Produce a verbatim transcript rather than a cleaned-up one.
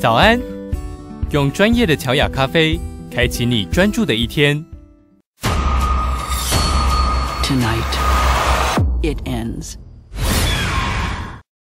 早安，用专业的乔雅咖啡开启你专注的一天。 Tonight, it ends.